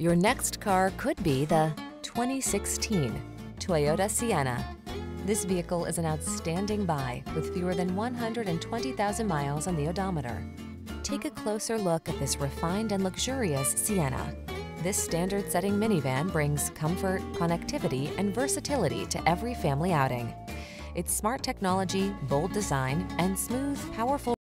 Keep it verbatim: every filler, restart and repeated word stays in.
Your next car could be the twenty sixteen Toyota Sienna. This vehicle is an outstanding buy with fewer than one hundred twenty thousand miles on the odometer. Take a closer look at this refined and luxurious Sienna. This standard-setting minivan brings comfort, connectivity, and versatility to every family outing. Its smart technology, bold design, and smooth, powerful